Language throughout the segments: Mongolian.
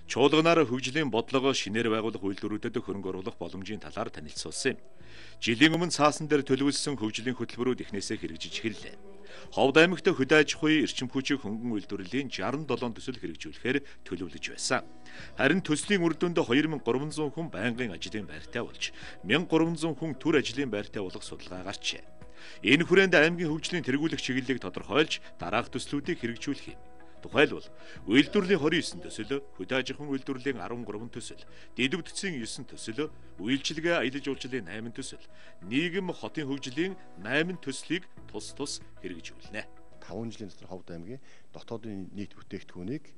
Чуулганаар хөгжлийн бодлого шинээр байгуулах үйлдвэрүүдэд хөрөнгө оруулах боломжийн талаар танилцуулсан юм. Жилийн өмнө цаасан дээр төлөвлөсөн хөгжлийн хөтөлбөрүүд эхнээсээ хэрэгжиж эхэллээ. Ховд аймагт хөдөө аж ахуйн эрчим хүчийг хөнгөн үйлдвэрлэлийн 67 төсөл хэрэгжүүлэхээр төлөвлөж байсан. Харин төслийн үр дүнд 2300 хүн байнгын ажлын байртай болж 1300 хүн төр ажлын байртай болох судалгаа гарчээ. Энэ хүрээнд аймгийн хөгжлийн тэргүүлэх чиглэлийг тодорхойлж дараах төслүүдийг хэрэгжүүлэх юм. Тухайлбал үйлдвэрлэлийн 29 төсөл, хөдөө аж ахуйн үйлдвэрлэлийн 13 төсөл, дэд бүтцийн 9 төсөл, үйлчилгээ аялал жуулчлалын 8 төсөл, нийгэм хотын хөгжлийн 8 төслийг тус хэрэгжүүлнэ. 5 жилийн дотор Ховд аймгийн дотоодын нийт бүтээгдэхүүнийг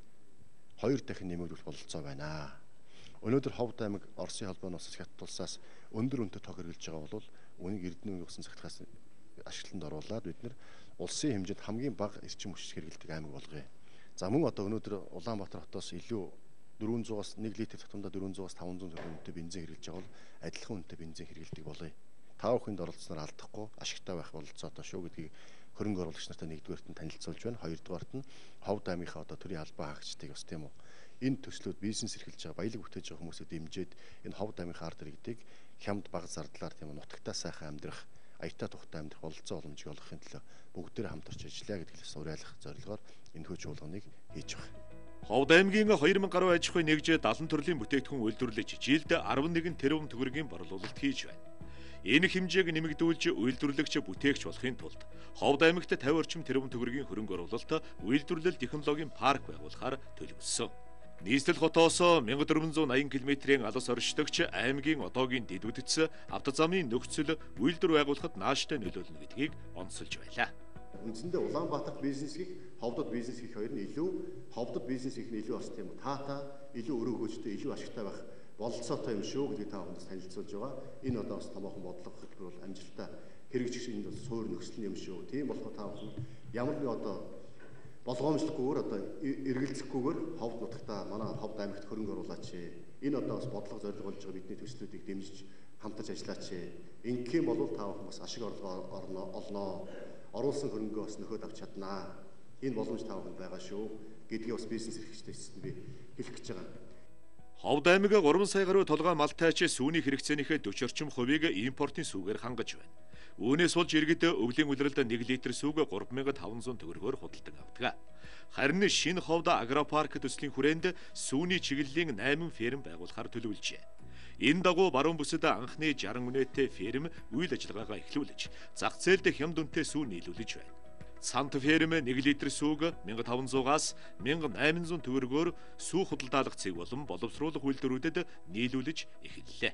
2 дахин нэмэгдүүлэх бололцоо байна. Өнөөдөр Ховд аймаг Оросын холбооноос Хятад улсаас өндөр үнэтэй тог хэрэгжилж байгаа бол үүнийг Эрдэнэ усан цагтаас ашиглалтанд оруулаад бид нар улсын хэмжээнд хамгийн бага эрчим хүч хэрэглэдэг аймаг болгоё. За мөн одоо өнөөдөр Улаанбаатар хотоос илүү 400-аас 1 литр татвартай 400-аас 500 төгрөг үнэтэй бензин хэрэглэж байгаа бол адилхан үнэтэй бензин хэрэглэдэг болъё. Та бүхэнд оролцсноор алдахгүй ашигтай байх бололцоотой шүү гэдгийг хөрөнгө оруулагч нартай нэгдүгээрт нь танилцуулж байна. Хоёрдугаарт нь Ховд аймгийнхаа одоо төрийн албан хаагчдыг бас тийм үү. Энэ төслүүд бизнес эрхэлж байгаа баялаг бүтээж байгаа хүмүүсийг дэмжиж энэ Ховд аймгийнхаа ард иргэдийг хямд бага зардлаар тийм үү нутагтаа сайхан амьдрах аятаа тухтай амьдрах бололцоо боломжийг олгохын төлөө бүгдээрээ хамтарч ажиллая гэдгээс уриалах зорилгоор энэхүү чуулганыг хийж байгаа. Ховд аймгийн 2000 гаруй аж ахуй нэгж 70 төрлийн бүтээгдэхүүн үйлдвэрлэж жилд 11 тэрбум төгрөгийн борлуулалт хийж байна. Энэ хэмжээг нэмэгдүүлж үйлдвэрлэгч бүтээгч болохын тулд Ховд аймагт 50 орчим тэрбум төгрөгийн хөрөнгө оруулалт үйлдвэрлэл технологийн парк байгуулахаар төлөвлөсөн. Нийслэл хотоос 1480 км-ийн алс оршдогч аймгийн одоогийн дэд бүтц автозамын нөхцөл үйлдвэр байгуулахад нааштай нөлөөлнө гэдгийг онцолж байлаа. Үндсэндээ Улаанбаатарт бизнес хийх, Ховдод бизнес хийх хоёр нь илүү Ховдод бизнес хийх нь илүү бас тийм таатай, илүү өрөөгөөжтэй, илүү ашигтай байх бололцоотой юм шүү гэдгийг та бүхэнд танилцуулж байгаа. Энэ одоо бас томоохон бодлого хөтөлбөр бол амжилттай хэрэгжих энэ бол суур нөхцөл юм шүү. Тийм болохоор та бүхэн ямар нэг одоо болгоомжлохгүйгээр одоо эргэлзэхгүйгээр Ховд нутагтаа манай Ховд аймагт хөрөнгө оруулаач. Энэ одоо бас бодлого зорилго болж байгаа бидний төслүүдийг дэмжиж хамтарч ажиллаач. Ингэх юм бол та бүхэн бас ашиг орлого олноо. Оруулсан хөрөнгөө бас нөхөд авч чаднаа. Энэ боломж та бүхэнд байгаа шүү гэдгийг бас бизнес эрхлэгчдээс би хэлэх гэж байгаа. Ховд аймаг 3 сая гаруй толгой малтайч сүүний хэрэгцээнийхээ 40 орчим хувийг импортын сүүгээр хангаж байна. Үүнээс болж иргэд өвлийн улиралд 1 литр сүүг 3500 төгрөгөөр худалдан авдаг. Харин шинэ Ховд агропарк төслийн хүрээнд сүүний чиглэлийн 8 ферм байгуулахар төлөвлөжээ. Энэ дагуу баруун бүсэд анхны 60 үнэтэй ферм үйл ажиллагаагаа эхлүүлж, зах зээлд хямд үнэтэй сүү нийлүүлж байна. Цант ферм 1 литр сүүг 1500-аас 1800 төгрөгөөр сүү худалдаалах цэг болон боловсруулах үйлдвэрүүдэд нийлүүлж эхэллээ.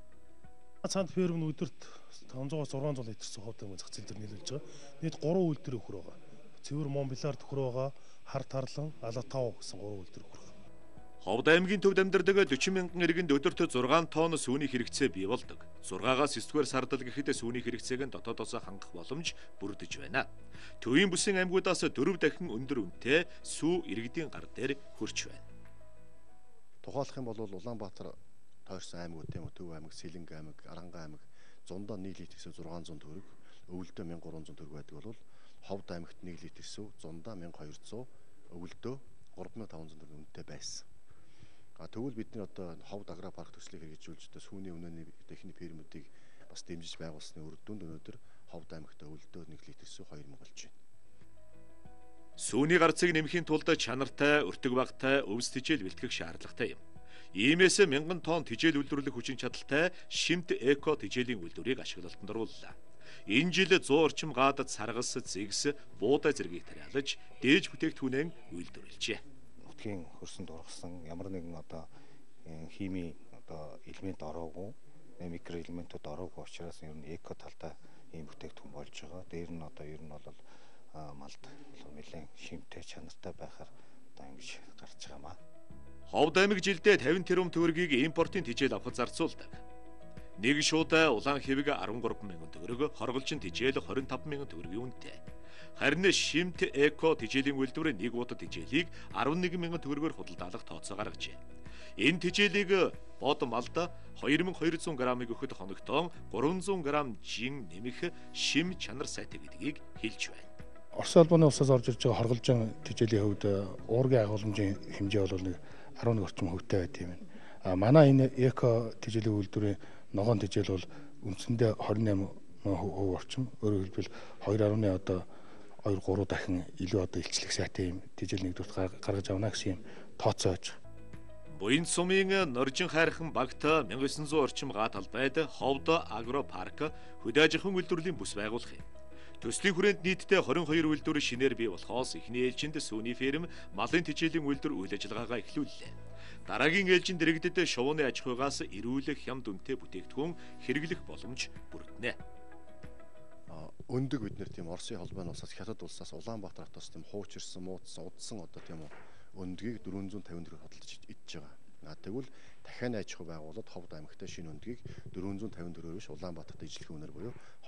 Цант ферм нь өдөрт 500-аас 600 литр сүү Ховд аймгийн зах зээл дээр нийлүүлж байгаа. Нийт 3 үйлдвэр өхөр байгаа. Цэвэр Монбилар төхөр байгаа, Хар тарлан, Алатав гэсэн 3 үйлдвэр өхөр. Ховд аймгийн төвд амьдардаг 40 мянган иргэнд өдөрт 6 тонн сүүний хэрэгцээ бий болдог. 6-аас 9-р сардал гэхэд сүүний хэрэгцээг нь дотоодоос хангах боломж бүрдэж байна. Төвийн бүсийн аймагуудаас 4 дахин өндөр үнэтэй сүү иргэдийн гар дээр хөрч байна. Тухайлах юм бол Улаанбаатар тойрсон аймагуд тийм Төв аймаг, Сэлэнг аймаг, Аранга аймаг зундаа 1 литр сүү 600 төгрөг, өвөлдөө 1300 төгрөг байдаг бол Ховд аймагт 1 литр сүү зундаа 1200, өвөлдөө 3500 төгрөг үнэтэй байсан. Тэгвэл бидний одоо Ховд агропарк төслийг хэрэгжүүлж сүүний үнэний техник фермүүдийг бас дэмжиж байгуулсны үр дүнд өнөөдөр Ховд аймагт өвөлдөө 1 литр сүү 2000 болж байна. Сүүний гарцыг нэмэхийн тулд чанартай, өртөг багтай өвс тэжээл бэлтгэх шаардлагатай юм. Иймээс 1000 тонн тэжээл үйлдвэрлэх хүчин чадалтай Шимт эко тэжээлийн үйлдвэрийг ашиглалтанд орууллаа. Энэ жил 100 орчим гаадад саргас, зэгс, буудай зэргийг тариалаж дээж бүтээгдэхүүнээ үйлдвэрлэжээ. Нутгийн хөрсөнд ургасан ямар нэгэн одоо хими одоо элемент ороогүй, микроэлементүүд ороогүй учраас ер нь эко талдаа ийм бүтээгдэхүүн болж байгаа. Дээр нь одоо ер нь бол малд нэлээд шимтэй чанартай байхаар одоо ингэж гарч байгаа маа. Ховд аймаг жилдээ 50 тэрбум төгрөгийг импортын тэжээл авахд зарцуулдаг. Нэг шуудаа улаан хэвэг 13 мянган төгрөг, хорголжин тэжээл 25 мянган төгрөгийн үнэтэй. Харин Шимт эко тэжээлийн үйлдвэр нэг удаа тэжээлийг 11 мянган төгрөгөөр худалдаалах тооцоо гаргажээ. Энэ тэжээлийг бод малд 2200 грамыг өгөхөд хоногтон 300 грамм жин нэмэх шим чанар сайтай гэдгийг хэлж байна. Орос улбаны улсаас орж ирж байгаа хорголжин тэжээлийн хувьд уургийн агуулмжийн хэмжээ бол нэг 11 орчим хөвтэй байт юм. Манай энэ эко тэжээлийн үйлдвэрийн ногоон тэжээл бол үндсэндээ 28% орчим. Өөрөөр хэлбэл 2.2 одоо 2-3 дахин илүү одоо илчлэх сайтай юм тэжээл нэгдүгээр гаргаж авна гэсэн юм тооцоож. Буян сумын Норжин хайрхан багт 1900 орчим га талбайд ховд агро парк хөдөө аж ахуйн үйлдвэрлэлийн бүс байгуулах юм. Төслийн хүрээнд нийтдээ 22 үйлдвэр шинээр бий болохоос эхний ээлжинд сүүний ферм, малын тэжээлийн үйлдвэр үйл ажиллагаагаа эхлүүллээ. Дараагийн ээлжинд дэрэгдэд шувууны аж ахуйгаас эрүүл хям дүнтэй бүтээгдэхүүн хэрэглэх боломж бүрдэнэ. Өндөг бид нэр тийм Оросын холбооны улсаас хятад улсаас Улаанбаатар хотоос тийм хуучирсан, муудсан, удсан одоо тийм өндгийг 454 хөдөлж идж байгаа. Тэгвэл дахианы аж ахуй байгууллагад Ховд аймагт шинэ өндгийг 454-оор биш Улаанбаатарт ижлэх үнээр буюу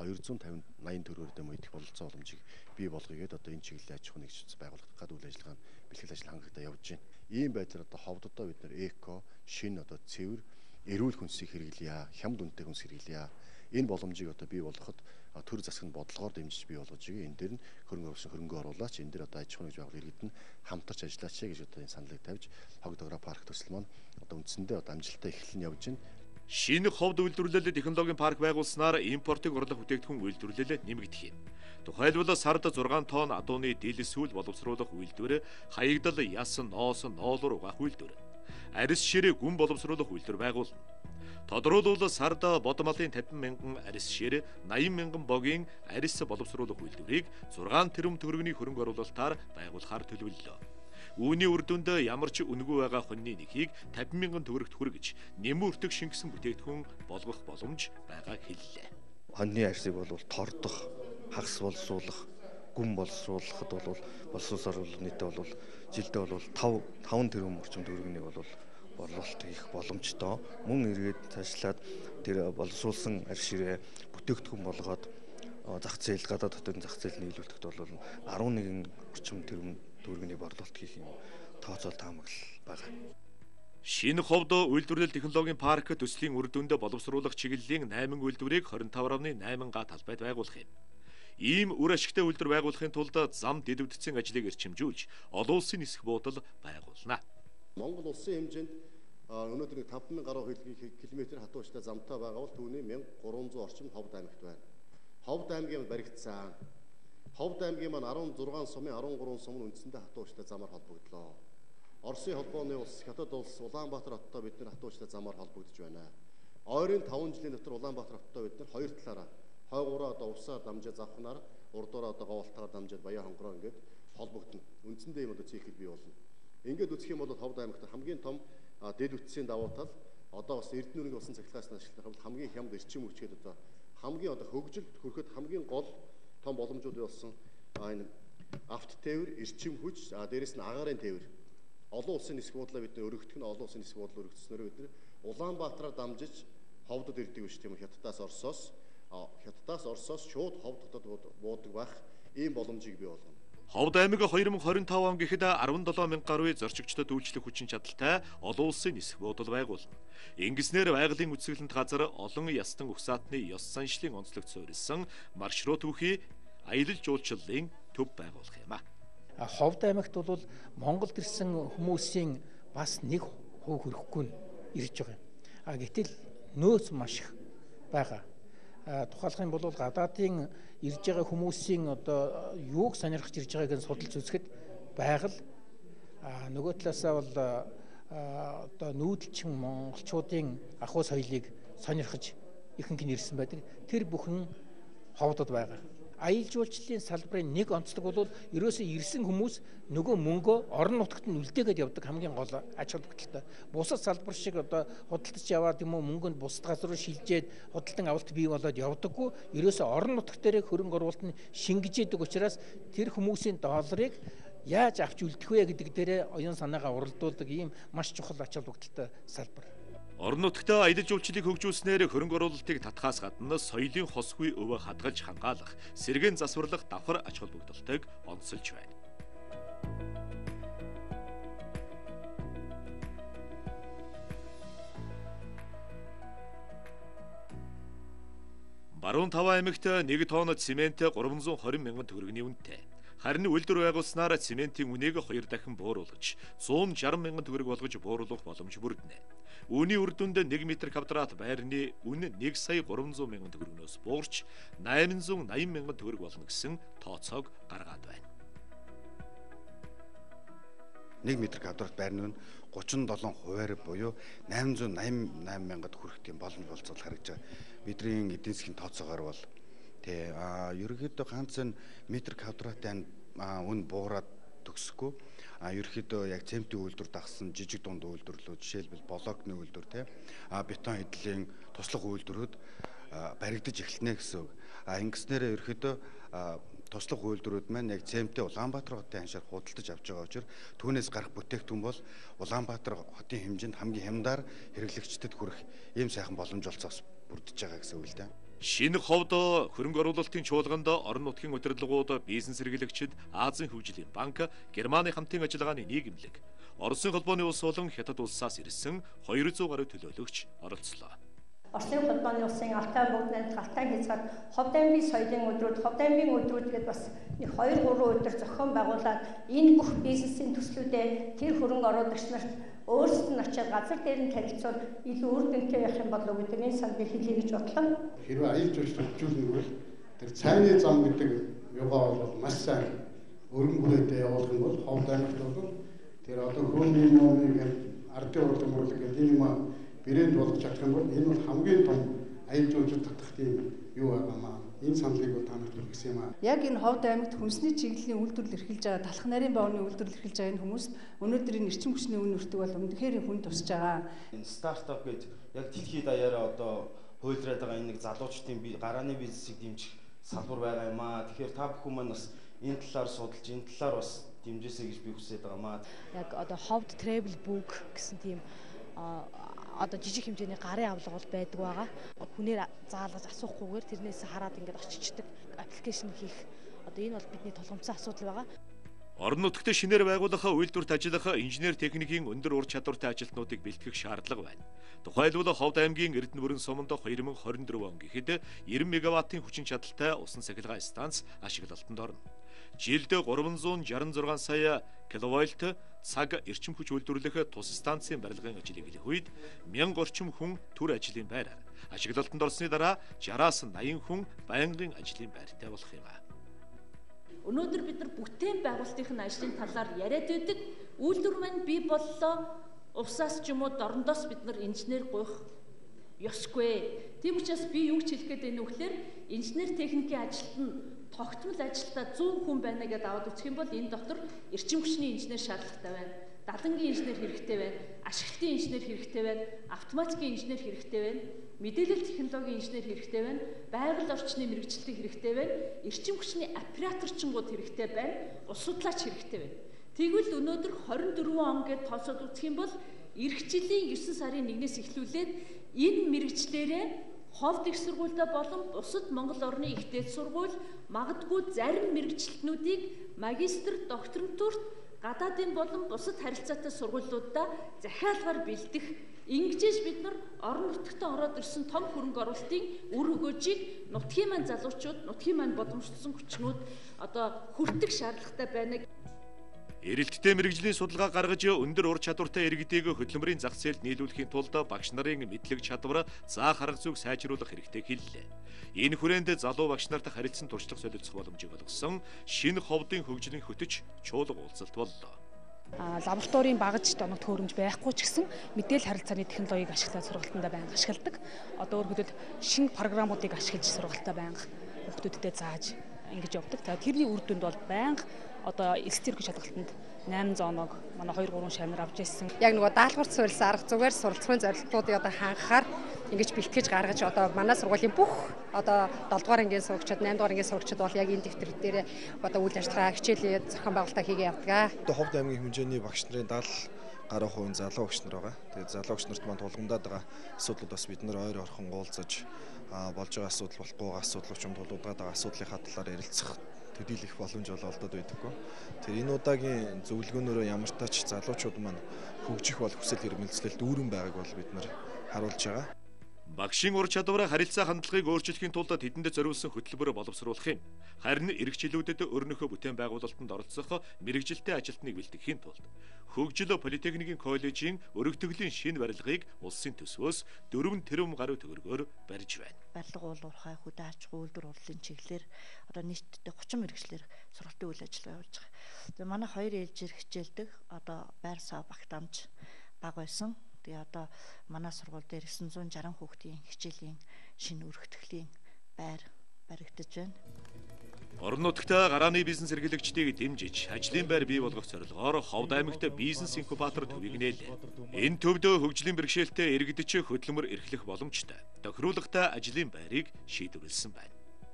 280 төгрөгөөр дэм идэх бололцоо боломжийг бий болгоёгээд одоо энэ чиглэлийн аж ахуй нэгж байгуулагдах гад үйл ажиллагаа бэлтгэл ажил хангалттай явж байна. Ийм байдлаар одоо Ховддоо бид нэр эко, шинэ одоо цэвэр, эрүүл хүнсийг хэрэглэе, хямд үнэтэй хүнс хэрэглэе. Энэ боломжийг одоо бий болгоход төр засгийн бодлогоор дэмжиж бий болгож байгаа. Энэ дээр нь хөрөнгө оруулаач, энэ дээр одоо аж ахуйн байгууллага иргэд нь хамтарч ажиллаач гэж одоо энэ саналыг тавьж Хогд агро парк төсөл маань одоо үндсэндээ одоо амжилттай эхлэн явж байна. Шинэ ховд үйлдвэрлэл технологийн парк байгуулснаар импортыг орлох бүтээгдэхүүн үйлдвэрлэл нэмэгдэх юм. Тухайлбал сард 6 тонн адууны дил сүүл боловсруулах үйлдвэр, хаягдал яс ноос ноолор угаах үйлдвэр, арьс ширээ гүн боловсруулах үйлдвэр байгуулна. Тодруулбал сард бодмалын 50 мянган арьс шир, 80 мянган богийн арьс боловсруулах үйлдвэрийг 6 тэрбум төгрөгийн хөрөнгө оруулалтаар байгуулахаар төлөвлөлөө. Үүний үр дүнд ямар ч үнэгүй байгаа хоньны нэхийг 50 мянган төгрөгт хүргэж нэмүртэг шингэсэн бүтээгдэхүүн болгох боломж байгааг хэллээ. Хоньны арьсыг бол тордох, хагас боловсруулах, гүн боловсруулахад бол боловсруулсаар нийтдээ бол жилдээ бол 5 тэрбум орчим төгрөгийг бол борлуулалт хийх боломжтой. Мөн эргээд цаашлаад тэр боловсруулсан арьс ширээ бүтээгдэхүүн болгоод зах зээл гадаад хотын зах зээл нийлүүлэхэд бол 11 орчим тэрбум төгрөгийн борлуулалт хийх юм тооцоол таамаглал байгаа. Шинэ ховд үйлдвэрлэл технологийн парк төслийн үр дүнд боловсруулах чиглэлийн 8 үйлдвэрийг 25.8 га талбайд байгуулах юм. Ийм үр ашигтай үйлдвэр байгуулахын тулд зам дэдвэдсэн ажлыг эрчимжүүлж олон улсын нисэх буудал байгуулна. Монгол улсын хэмжээнд өнөөдөр 5000 гаруй километр хатуучтай замтай байгаа бол түүний 1300 орчим Ховд аймагт байна. Ховд аймгийн баригдсан. Ховд аймгийн маань 16 сумын 13 сум нь үндсэндээ хатуучтай замаар холбогдлоо. Оросын холбооны улс, Хятад улс, Улаанбаатар хоттой бид нар хатуучтай замаар холбогдож байна. Ойрын 5 жилийн дотор Улаанбаатар хоттой бид нар хоёр талаараа хойгуураа одоо усаар дамжаад завхнаар, урдуураа одоо говалтаар дамжаад Баян хонгороо ингээд холбогдно. Үндсэндээ юм одоо цикл бий болно. Ингээд үзэх юм бол Ховд аймагт хамгийн том дэд үтсийн давуу тал одоо бас Эрдэнэтийн усан цахилгаан ашиглах хамгийн хямд эрчим хүчгээд одоо хамгийн одоо хөгжилд хүрэхэд хамгийн гол том боломжууд болсон энэ авто тээвэр, эрчим хүч, дээрэс нь агаарын тээвэр. Олон улсын нисэх буудлаа бид өргөдөх нь олон улсын нисэх буудлаа өргөцснөөр бид Улаанбаатараар дамжиж Ховдод ирдэг биш тийм үү? Хятадаас Оросоос шууд Ховд хотод буудаг байх ийм боломжийг бий болгоно. Ховд аймаг 2025 он гэхэд 17,000 гаруй зорчигчдод үйлчлэх хүчин чадалтай олон улсын нисэх буудал байгуулна. Ингэснээр байгалийн үсгэлэнт газар олон ястан угсаатны ёс заншлын онцлогт суурилсан маршрут бүхий аялал жуулчлалын төв байгуулах юм. Ховд аймагт бол Монголд ирсэн хүмүүсийн бас 1% хүрэхгүй ирж байгаа юм. Гэтэл нөөц маш их байгаа. Тухайлах юм бол гадаадын ирж байгаа хүмүүсийн одоо юуг сонирхож ирж байгааг нь судалж үзэхэд байгаль нөгөө талаасаа бол одоо нүүдэлчин монголчуудын ахуй соёлыг сонирхож ихэнх нь ирсэн байдаг. Тэр бүхэн Ховдод байгаа. Аялал жуулчлалын салбарын нэг онцлог бол ерөөсөө ирсэн хүмүүс нөгөө мөнгөө орон нутагт нь үлдээгээд явдаг хамгийн гол ач холбогдолтой. Бусад салбар шиг одоо худалдаж яваад юм уу мөнгөнд бусад газар руу шилжээд худалдан авалт бий болоод явдаггүй. Ерөөсөө орон нутагт дээр хөрөнгө оруулалт нь шингэж яадаг учраас тэр хүмүүсийн долларыг яаж авч үлдэх вэ гэдэг дээрээ оюун санаагаа уралдуулдаг ийм маш чухал ач холбогдолтой салбар. Орон нутгад аялал жуулчлалыг хөгжүүлснээр хөрөнгө оруулалтыг татхаас гадна соёлын хосгүй өвөө хадгалж хангаалах, сэргээн засварлах давхар ач холбогдолтойг онцолж байна. Баруун Тав аймагт 1 тонн цемент 320 мянган төгрөгийн үнэтэй. Харин үйлдвэр байгуулснаар цементийн үнийг 2 дахин бууруулж 160 мянган төгрөг болгож бууруулах боломж бүрдэнэ. Үүний үр дүнд 1 м квадрат байрны үн 1 сая 300 мянган төгрөгнөөс буурч 880 мянган төгрөг болно гэсэн тооцоог гаргаад байна. 1 м квадрат байрны үн 37 хувиар буюу 888 мянгад хүрэх тийм боломж болцол харагдаж байгаа. Бидний эдийн засгийн тооцоогоор бол ерөнхийдөө ганц метр квадратын үн буураад төгсөхгүй. Ерөнхийдөө яг цементийн үйлдвэр дагсан жижиг дунд үйлдвэрлүүд, жишээлбэл блокны үйлдвэр, бетон хэдлийн туслах үйлдвэрүүд баригдаж эхэлнэ гэсэн үг. Ингэснээр ерөнхийдөө туслах үйлдвэрүүд маань яг цементийн Улаанбаатар хотын ханшаар худалдаж авч байгаа учраас түүнээс гарах бүтээгдэхүүн бол Улаанбаатар хотын хэмжээнд хамгийн хямдаар хэрэглэгчдэд хүрэх ийм сайхан боломж олцоос бүрдэж байгаа гэсэн үг л дээ. Шинэ ховд хөрөнгө оруулалтын чуулганд орон нутгийн удирдлагууд, бизнес эрхлэгчид, Азийн хөгжлийн банк, Германы хамтын ажиллагааны нийгэмлэг, Оросын холбооны улс болон Хятад улсаас ирсэн 200 гаруй төлөөлөгч оролцлоо. Оросын холбооны улсын Алтай бүгд Алтай хязгаар Ховд аймгийн соёлын өдрүүд, Ховд аймгийн өдрүүд гэдээ бас нэг 2-3 өдөр зохион байгуулад энэ бүх бизнесийн төслүүдэд тэр хөрөнгө оруулагч нарт өөрсдөд нь очиад газар дээр нь танилцуул илүү үр дүнтэй байх юм болов уу гэдэг энэ санд хэлье гэж бодлоо. Хэрвээ аялал жуулчлал хөгжүүлнэ бол тэр цайны зам гэдэг юугаа бол маш сайн өргөн хүрээтэй явуулах юм бол Ховд аймагт бол тэр одоо хөөний номыг ардын урлаг мөрлөг гэдэг юм брэнд болгож чадах юм бол энэ бол хамгийн том аялал жуулчлал татах тийм юу байгаамаа. Энэ саналыг бол та нарт хүргэсэн юм аа. Яг энэ Ховд аймагт хүнсний чиглэлийн үйлдвэрлэл эрхэлж байгаа, талх нарийн боовны үйлдвэрлэл эрхэлж байгаа энэ хүмүүс өнөөдөр энэ эрчим хүчний үн өртөг бол үнэхээр хүн тусаж байгаа. Энэ стартап гэж яг дэлхийд даяараа одоо хуйлраад байгаа энэ нэг залуучдын гарааны бизнесийг дэмжих салбар байгаа юм аа. Тэгэхээр та бүхэн маань бас энэ талаар судалж, энэ талаар бас дэмжээсэй гэж би хүсэж байгаа маа. Яг одоо Ховд travel book гэсэн тийм одоо жижиг хэмжээний гарын авлага бол байдаг байгаа. Хүнээр заалгаж асуухгүйгээр тэрнээс хараад ингээд очичдаг аппликейшн хийх. Одоо энэ бол бидний тулгымцсан асуудал байгаа. Орон нутагт шинээр байгуулах, үйлдвэрт ажиллах, инженер техникийн өндөр ур чадвартай ажилтнуудыг бэлтгэх шаардлага байна. Тухайлбал Ховд аймгийн Эрдэнэ бүрэн суманд 2024 он гэхэд 90 мегаваттын хүчин чадалтай усан цахилгаан станц ашиглалтанд орно. Жилд 366 сая киловольт цаг эрчим хүч үйлдвэрлэх тус станцын барилгын ажил эхлэх үед 1000 орчим хүн төр ажлын байраар, ашиглалтанд орсны дараа 60-аас 80 хүн байнгын ажлын байртай болох юм аа. Өнөөдөр бид нар бүтээн байгуулалтын ажлын талаар яриад байдаг. Үйлдвэр маань бий боллоо. Усаас ч юм уу дорндоос бид нар инженер гуйх ёсгүй. Тийм учраас би юу ч хэлэх гээд байна вэ гэхээр инженер техникийн ажилд нь тогтмол ажилдаа 100 хүн байна гэдээ аваад үзэх юм бол энэ дотор эрчим хүчний инженер шаардлагатай байна. Дадангийн инженер хэрэгтэй байна. Ашиглалтын инженер хэрэгтэй байна. Автоматикийн инженер хэрэгтэй байна. Мэдээлэл технологийн инженер хэрэгтэй байна. Байгаль орчны мэрэгчлэлтийн хэрэгтэй байна. Эрчим хүчний операторчингууд хэрэгтэй байна. Улс судлаач хэрэгтэй байна. Тэгвэл өнөөдөр 24 он гэдээ тооцоод үзэх юм бол эх жилийн 9 сарын 1-ээс эхлүүлээд энэ мэрэгчлэрээ Ховд их сургуультай болон бусад Монгол орны их дээд сургууль магадгүй зарим мэрэгчлэтнүүдийг магистр, докторантурт гадаадын болон бусад харилцаатай сургуулиудаа захиалгаар бэлдэх. Ингэжээж бид нар орон нутагт ороод ирсэн том хөрөнгө оруулалтын үр өгөөжийг нутгийн маань залуучууд, нутгийн маань боломжтой хүчнүүд одоо хүртэх шаардлагатай байна. Эрэлттэй мэрэгжлийн судалгаа гаргаж өндөр ур чадвартай иргэдийг хөдөлмөрийн зах зээлд нийлүүлэхийн тулд багш нарын мэдлэг чадвар, заах арга зүйг сайжруулах хэрэгтэй хэллээ. Энэ хүрээнд залуу багш нарт харилцан туршлага солилцох боломжийг олгосон шинэ Ховдын хөгжлийн хөтөч чуулга уулзалт боллоо. Лабораторийн багаж доногт хөрөмж байхгүй ч гэсэн мэдээлэл харилцааны технологиг ашиглаад сургалтандаа байнга ашигладаг. Одоо өөрөөр хэлбэл шинэ програмуудыг ашиглаж сургалтаа байнга хүүхдүүдэд зааж ингэж явдаг. Тэрний үр дүнд бол байнга одоо элс зэрэг шалгалтанд 8 зооног манай 2-3 шамнар авч ирсэн. Яг нөгөө даалгавар суурилсан арга зүгээр суралцахын зорилтуудыг одоо хангахаар ингэж бэлтгэж гаргаж одоо манай сургуулийн бүх одоо 7 дугаар ангийн сурагчид, 8 дугаар ангийн сурагчид бол яг энэ дэвтэр дээр одоо үйл ажиллагаа хичээлээ зохион байгуулалтаа хийгээ явдаг. Ховд аймгийн хэмжээний багш нарын 70 гаруй хувийн залуу багш нар байгаа. Тэгээд залуу багш нарт маань тулгамдаад байгаа асуудлууд бас бид нар ойр орхон уулзаж болж байгаа асуудал болохгүй байгаа асуудал учраас тулгамдаад байгаа асуудлынхаа талаар ярилцах төдийлөх боломж олдод байдаггүй. Тэр энэ удаагийн зөвлөгөөнөөрөө ямар ч тач залуучууд маань хөгжих бол хүсэл эрмэлзлэлд дүүрэн байгааг бол бид нар харуулж байгаа. Багшийн ур чадвараа харилцаа хандлагыг өөрчлөхийн тулд тэдэнд зориулсан хөтөлбөр боловсруулах юм. Харин ирэх жилүүдэд өөрнөхөө бүтээн байгуулалтанд оролцох мэрэгжилтэй ажилтныг бэлтгэхийн тулд хөгжил политехникийн коллежийн өргөтгөлийн шинэ барилгыг улсын төсвөөс 4 тэрбум гаруй төгрөгөөр барьж байна. Барилга уулуурхай хөдөө аж ахуй үйлдвэр урлалын чиглэлээр одоо нийтдээ 30 мэрэгчлэр сургалтын үйл ажиллагаа явуулж байгаа. Тэгээ манай хоёр ээлжээр хичээлдэг одоо байр сав багтаамж бага байсан. Тэгээ одоо манай сургууль дээр 960 хүүхдийн хичээлийн шинэ өргөтгөлийн байр баригдаж байна. Орон нутгад гарааны бизнес эрхлэгчдийг дэмжиж, ажлын байр бий болгох зорилгоор Ховд аймагт бизнес инкубатор төвийг нээлээ. Энэ төвд хөгжлийн бэрхшээлтэй иргэдч хөдөлмөр эрхлэх боломжтой тохируулгатай ажлын байрыг шийдвэрлсэн байна.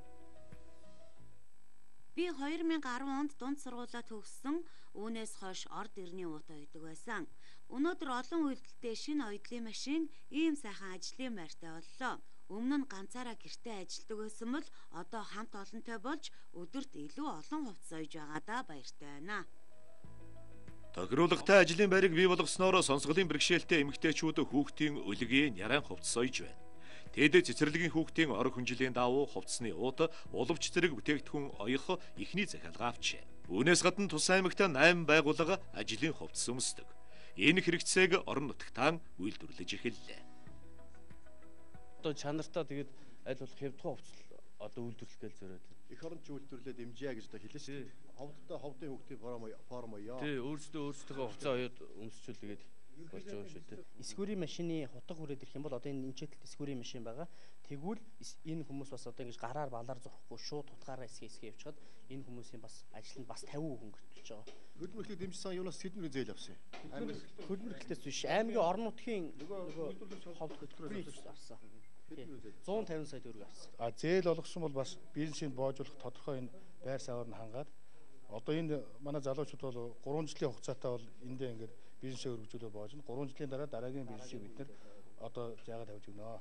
Би 2010 онд дунд сургуулаа төгссөн. Үүнээс хойш орд ирний уутай үйдэг байсан. Өнөөдөр олон үйлдэлтэй шинэ оёдлын машин ийм сайхан ажлын байртай боллоо. Өмнө нь ганцаараа гэртээ ажилладаг байсан бол одоо хамт олонтой болж өдөрт илүү олон хувцас ойж байгаадаа баяртай байна. Тохируулгатай ажлын байрыг бий болгосноор сонсголын бэрхшээлтэй эмэгтэйчүүд хүүхдийн өлгийн яран хувцас ойж байна. Тэд цэцэрлэгийн хүүхдийн ор хүнжилийн давуу хувцсны уут уловч зэрэг бүтээгдэхүүн оёх ихний захиалга авчээ. Үүнээс гадна тус аймагт 8 байгууллага ажлын хувцас өмсдөг. Энэ хэрэгцээг орон нутгатаа үйлдвэрлэж эхэллээ. Одоо чанартаа тэгээд аль болох хямдхан хувцас одоо үйлдвэрлэх гэж зориод. Эх оронч үйлдвэрлээд дэмжээ гэж хэлсэн шүү дээ. Ховдтой хүүхдийн форм яа. Тий, өөрсдөө хувцас оёод өмсчүүлгээд болж байгаа шүү дээ. Эсгүүрийн машины хутга хүрээд ирэх юм бол одоо энэ чиглэлд эсгүүрийн машин байгаа. Тэгвэл энэ хүмүүс бас одоо ингэж гараар балаар зурхгүй шууд хутгаараа эсгээ явчихад энэ хүмүүсийн бас ажилд бас 50% хөнгөлж байгаа. Хөдөлмөр эрхлэлийг дэмжсэн юунаас тэдний зээл авсан. Хөдөлмөр эрхлэлээс биш аймгийн орон нутгийн нөгөө ховд хөтөлбөрөөс авсан. 150 сая төгрөг авсан. Зээл олгосон бол бас бизнесийг боожуулах тодорхой энэ байр саваар нь хангаад одоо энэ манай залуучууд бол 3 жилийн хугацаатай бол эндээ ингээд бизнесээ өргөжүүлээ боож нь 3 жилийн дараа дараагийн бизнесийг бид нэр одоо жаагаад тавьж өгнө.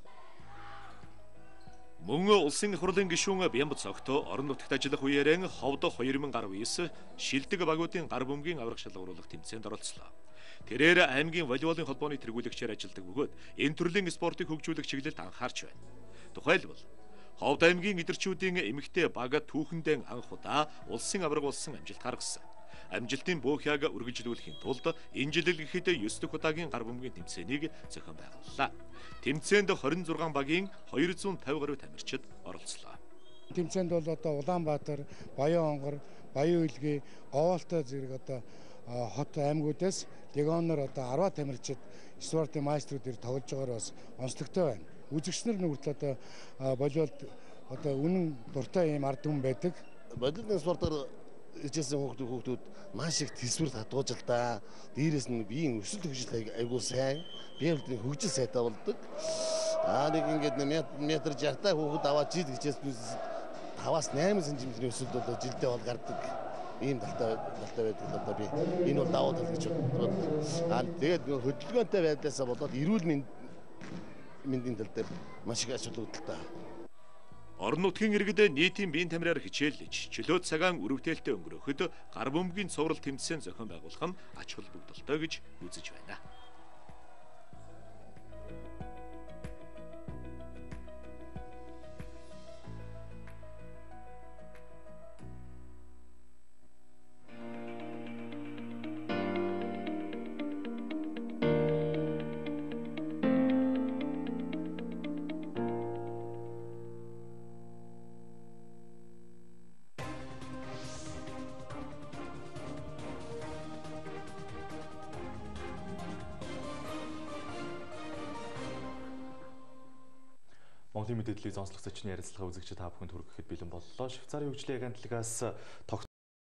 Мөн улсын их хурлын гишүүн Бямб цогт орон нутагт ажиллах үеэрээ Ховд 2019 шилдэг багуудын гар бөмбөгийн аврах шалгаруулах тэмцээнд оролцлоо. Тэрээр аймгийн волейболын холбооны тэргүүлэгчээр ажилладаг бөгөөд энэ төрлийн спортыг хөгжүүлэх чиглэлд анхаарч байна. Тухайлбал Ховд аймгийн идэрчүүдийн эмэгтэй баг түүхэндээ анх удаа улсын авраг болсон амжилт гаргасан. Амжилтын бөөхийг үргэлжлүүлэхийн тулд энэ жил гэхэд 9 дахь удаагийн гар бөмбөгийн тэмцээнийг зохион байгууллаа. Тэмцээнд 26 багийн 250 гаруй тамирчид оролцлоо. Тэмцээнд бол одоо Улаанбаатар, Баян Онгор, Баян Үлгий, Говьолтой зэрэг одоо хот аймагуудаас легионоор одоо 10 тамирчид спортын майструуд ир тоглож байгаагаар бас онцлогтой байна. Үзэгчнэр нүртэл одоо волейболд одоо үнэн дуртай ийм ард түмэн байдаг. Волейболын спортоор хичээсэн хүүхдүүд маш их төсвөр татгууж л да. Дээрээс нь биеийн өсөлт хөгжил айгуу сайн. Биеийн хөгжил сайтай болдог. Нэг ингээд метр 60-та хүүхэд аваад жил хичээс 5-аас 8 см өсөлт бол жилдээ бол гардаг. Ийм талтай байдаг л одоо би энэ бол давуу тал гэж бодлоо. Тэгээд хөдөлгөөнтэй байдлаасаа болоод эрүүл мэндийн тал дээр маш их ач холбогдолтой. Орон нутгийн иргэд нийтийн биеийн тамираар хичээлж, чөлөө цагаан өрөвдөлтөд өнгөрөхөд гар бөмбөгийн цуврал тэмцээн зохион байгуулах нь ач холбогдолтой гэж үзэж байна. Монголын мэдээллийн зонцлог зочны ярилцлага үзэгчид та бүхэнд хүргэхэд бэлэн боллоо. Швейцарын хөгжлийн агентлагаас